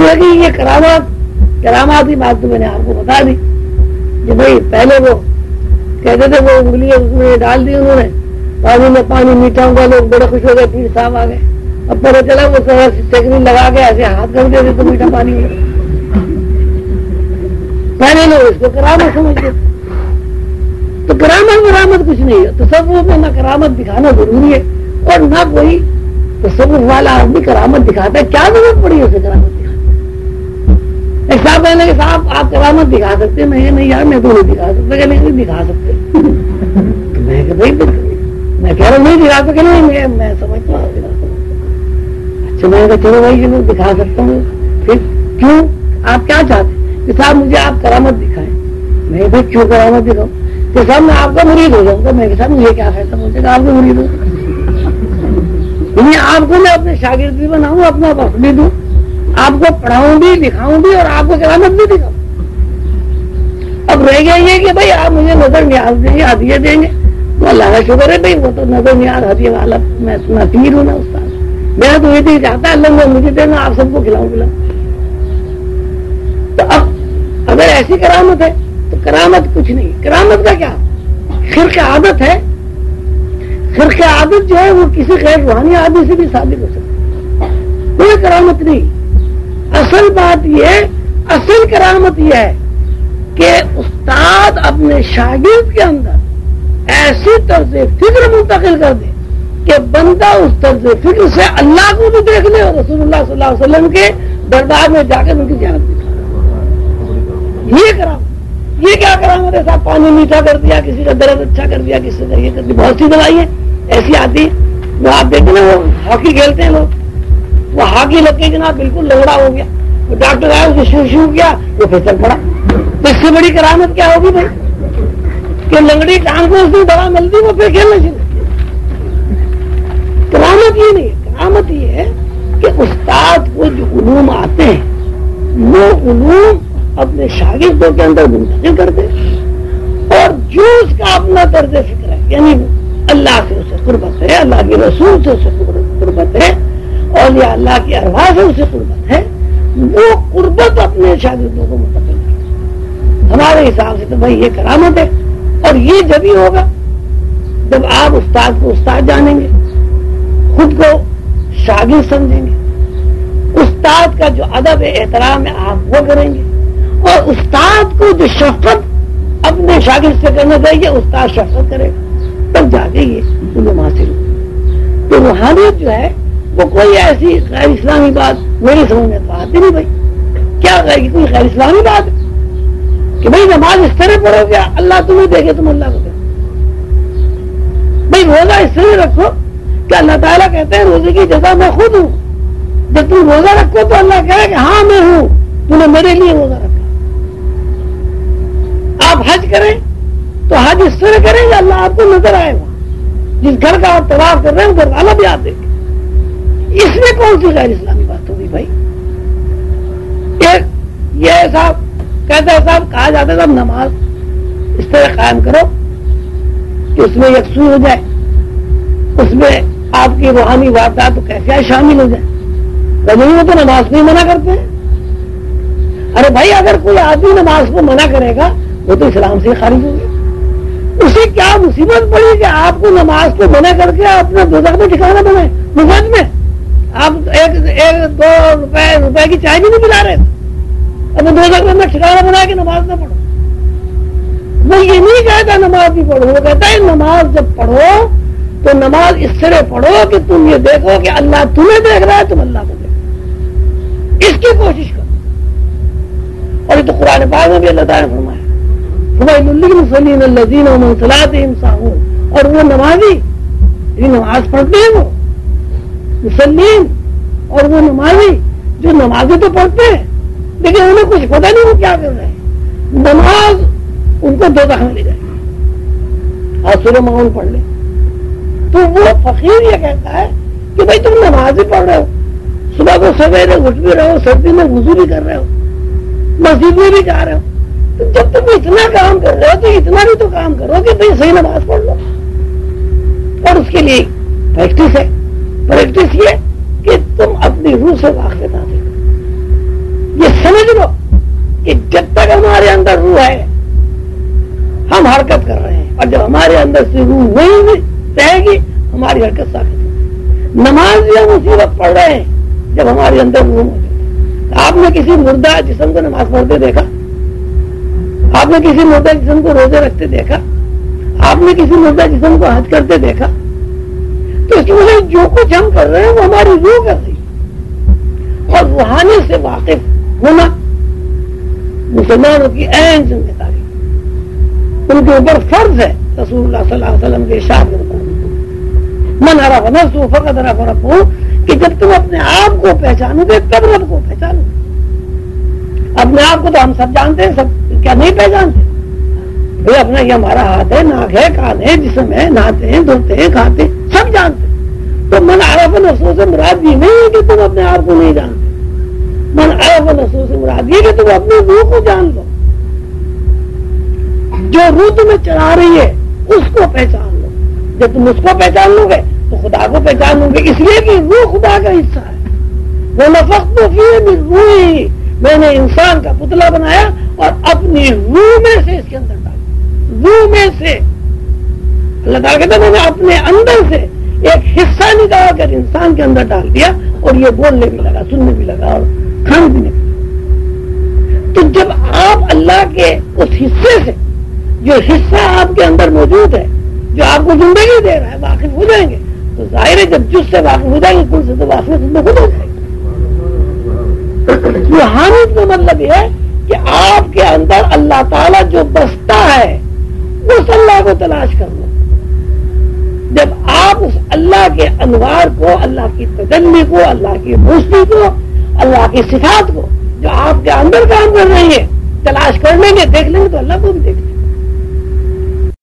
ہے کہ یہ کرامات کی بات تو میں نے آپ کو بتا دی کہ بھائی پہلے وہ کہتے تھے وہ انگلی اس میں ڈال دی انہوں نے پانی میں پانی میٹھا ہوا لوگ بڑے خوش ہو گئے پیر صاحب آ گئے اب پتہ چلا وہ ٹیکنی لگا کے ایسے ہاتھ کر دیتے تو میٹھا پانی ہو پہلے لوگ اس کو کرامت سمجھتے تو کرامت کچھ نہیں ہے تصوف میں نہ کرامت دکھانا ضروری ہے اور نہ کوئی تصوف والا آدمی کرامت دکھاتا ہے کیا ضرورت پڑی اسے کرامت دکھانے ایک صاحب کہنے کہ صاحب آپ کرامت دکھا سکتے ہیں میں نہیں یار میں تو نہیں دکھا سکتا کہ نہیں دکھا سکتے میں کہ بھائی میں کہہ رہا ہوں نہیں دکھا سکتے نہیں میں سمجھتا ہوں اچھا میں کہا چلو بھائی یہ دکھا سکتا ہوں پھر کیوں آپ کیا چاہتے ہیں کہ صاحب مجھے آپ کرامت دکھائیں میں بھائی کیوں کرامت دکھاؤں کہ صاحب میں آپ کا مرید ہو جاؤں گا میں کہ صاحب مجھے کیا فائدہ مجھے کہ آپ کا مرید ہو یعنی آپ کو میں اپنے شاگرد بھی بناؤں اپنا وقت بھی دوں آپ کو پڑھاؤں بھی لکھاؤں بھی اور آپ کو کرامت بھی دکھاؤں اب رہ گیا یہ کہ بھائی آپ مجھے نظر نیاز دیں گے ہدیہ دیں گے تو اللہ کا شکر ہے بھائی وہ تو نظر نیاز ہدیہ والا میں اتنا پیر ہوں نا استاد میں تو یہ نہیں چاہتا اللہ نے مجھے دینا آپ سب کو کھلاؤں تو اب اگر ایسی کرامت ہے تو کرامت کچھ نہیں کرامت کا کیا خرق عادت ہے خرق عادت جو ہے وہ کسی غیر روحانی آدمی سے بھی ثابت ہو سکتی کوئی کرامت نہیں اصل بات یہ اصل کرامت یہ ہے کہ استاد اپنے شاگرد کے اندر ایسی طرز فکر منتقل کر دے کہ بندہ اس طرز فکر سے اللہ کو بھی دیکھ لے اور رسول اللہ صلی اللہ علیہ وسلم کے دربار میں جا کر ان کی زیارت دکھا یہ کرامت یہ کیا کرامت ہے صاحب پانی میٹھا کر دیا کسی کا درد اچھا کر دیا کسی کا یہ کر دیا بہت سی دوائی ایسی آتی وہ آپ دیکھیں نا وہ ہاکی کھیلتے ہیں لوگ وہ ہاکی لگ کے جناب بالکل لنگڑا ہو گیا وہ ڈاکٹر آیا اسے شروع کیا وہ پھر چل پڑا تو اس سے بڑی کرامت کیا ہوگی بھائی کہ لنگڑی ٹانگ کو اس دن دوا ملتی وہ پھر کھیلنا شروع کرامت یہ نہیں ہے کرامت یہ ہے کہ استاد کو جو علوم آتے ہیں وہ علوم اپنے شاگردوں کے اندر منتقل کر دے اور جو اس کا اپنا طرز فکر ہے یعنی اللہ سے اسے قربت ہے اللہ کے رسول سے اسے قربت ہے اور یا اللہ کی ارواح سے اسے قربت ہے وہ قربت اپنے شاگردوں کو منتقل کرے ہمارے حساب سے تو بھائی یہ کرامت ہے اور یہ جب ہی ہوگا جب آپ استاد کو استاد جانیں گے خود کو شاگرد سمجھیں گے استاد کا جو ادب احترام ہے آپ وہ کریں گے اور استاد کو جو شفقت اپنے شاگرد سے کرنا چاہیے استاد شفقت کرے تب جا کے یہ علوم حاصل ہو تو روحانیت جو ہے وہ کوئی ایسی غیر اسلامی بات میری سمجھ میں تو آتی نہیں بھائی کیا کوئی غیر اسلامی بات ہے کہ بھائی نماز اس طرح پڑھو گیا اللہ تمہیں دیکھے تم اللہ کو دیکھو بھائی روزہ اس طرح رکھو کہ اللہ تعالیٰ کہتے ہیں روزے کی جزا میں خود ہوں جب تم روزہ رکھو تو اللہ کہے کہ ہاں میں ہوں تم نے میرے لیے روزہ رکھا آپ حج کریں تو حج اس طرح کریں گے اللہ آپ کو نظر آئے گا جس گھر کا آپ طواف کر رہے ہیں گھر والا بھی آپ دیکھیں اس میں کون سی غیر اسلامی بات ہوگی بھائی ایک یہ صاحب کہتا ہے صاحب کہا جاتا ہے صاحب نماز اس طرح قائم کرو کہ اس میں یکسو ہو جائے اس میں آپ کی روحانی واردات و کیفیات شامل ہو جائے وہ تو نماز کو ہی منع کرتے ہیں ارے بھائی اگر کوئی آدمی نماز کو منع کرے گا وہ تو اسلام سے خارج ہوگی اسے کیا مصیبت پڑی کہ آپ کو نماز کو منع کر کے اپنے دوزخ میں ٹھکانا بنائے مفت میں آپ ایک دو روپے کی چائے بھی نہیں پلا رہے اپنے دوزخ میں اپنا ٹھکانا بنا کے نماز نہ پڑھو وہ یہ نہیں کہتا نماز بھی پڑھو وہ کہتا ہے نماز جب پڑھو تو نماز اس طرح پڑھو کہ تم یہ دیکھو کہ اللہ تمہیں دیکھ رہا ہے تم اللہ کو دیکھو اس کی کوشش کرو اور یہ تو قرآن پاک میں بھی اللہ تعالیٰ نے فرمایا للمصلین الذین هم عن صلاتهم ساہون اور وہ نمازی یہ نماز پڑھتے ہیں وہ مسلمین اور وہ نمازی جو نمازیں تو پڑھتے ہیں لیکن انہیں کچھ پتہ نہیں وہ کیا کر رہے ہیں نماز ان کو دوزخ میں لے جائے گی آج سورہ معون پڑھ لیں تو وہ فقیر یہ کہتا ہے کہ بھائی تم نماز ہی پڑھ رہے ہو صبح کو سویرے اٹھ بھی رہے ہو سردی میں وضو بھی کر رہے ہو مسجد میں بھی جا رہے ہو تو جب تم اتنا کام کر رہے ہو تو اتنا بھی تو کام کرو کہ بھائی صحیح نماز پڑھ لو اور اس کے لیے پریکٹس ہے پریکٹس یہ کہ تم اپنی روح سے واقف حاصل کرو حرکت کر رہے ہیں، اور جب ہمارے اندر سے روح وہی رہے گی ہماری حرکت ثابت ہوگی۔ نماز بھی ہم اسی وقت پڑھ رہے ہیں جب ہمارے اندر روح موجود ہے۔ آپ نے کسی مردہ جسم کو نماز پڑھتے دیکھا؟ آپ نے کسی مردہ جسم کو روزے رکھتے دیکھا؟ آپ نے کسی مردہ جسم کو حج کرتے دیکھا؟ تو اس کی وجہ جو کچھ ہم کر رہے ہیں وہ ہماری روح کر رہی ہے، اور روحانی سے واقف ہونا مسلمانوں کی اہم ذمہ داری، ان کے اوپر فرض ہے۔ رسول اللہ صلی اللہ علیہ وسلم کے ارشاد کے مطابق من عرف نفسہ فقد عرف ربہ، کہ جب تم اپنے آپ کو پہچانو گے تب رب کو پہچانو گے۔ اپنے آپ کو تو ہم سب جانتے ہیں، سب کیا نہیں پہچانتے؟ بھائی اپنا یہ ہمارا ہاتھ ہے، ناک ہے، کان ہے، جسم ہے، نہاتے ہیں، دھوتے ہیں، کھاتے ہیں، سب جانتے ہیں۔ تو من عرف نفسہ سے مراد یہ نہیں ہے کہ تم اپنے آپ کو نہیں جانتے، من عرف نفسہ سے مراد یہ کہ تم اپنے روح کو جان لو، جو روح تمہیں چلا رہی ہے اس کو پہچان لو۔ جب تم اس کو پہچان لو گے تو خدا کو پہچان لو گے، اس لیے کہ روح خدا کا حصہ ہے۔ وَنَفَخْتُ فِيهِ مِن رُوحِي، میں نے انسان کا پتلا بنایا اور اپنی روح میں سے اس کے اندر ڈالا، روح میں سے۔ اللہ تعالیٰ کہتا ہے میں نے اپنے اندر سے ایک حصہ نکال کر انسان کے اندر ڈال دیا، اور یہ بولنے بھی لگا، سننے بھی لگا، اور کھانے پینے بھی۔ تو جب آپ اللہ کے اس حصے سے، جو حصہ آپ کے اندر موجود ہے، جو آپ کو زندگی دے رہا ہے، واقف ہو جائیں گے، تو ظاہر ہے جب جس سے واقف ہو جائیں گے کل سے تو واقف میں خود ہو جائے گا۔ روحانیت کا مطلب یہ ہے کہ آپ کے اندر اللہ تعالیٰ جو بستا ہے اس اللہ کو تلاش کر لو۔ جب آپ اس اللہ کے انوار کو، اللہ کی تجلی کو، اللہ کی روشنی کو، اللہ کی صفات کو جو آپ کے اندر کام کر رہی ہے تلاش کر لیں گے، دیکھ لیں گے، تو اللہ کو بھی دیکھ لیں گے۔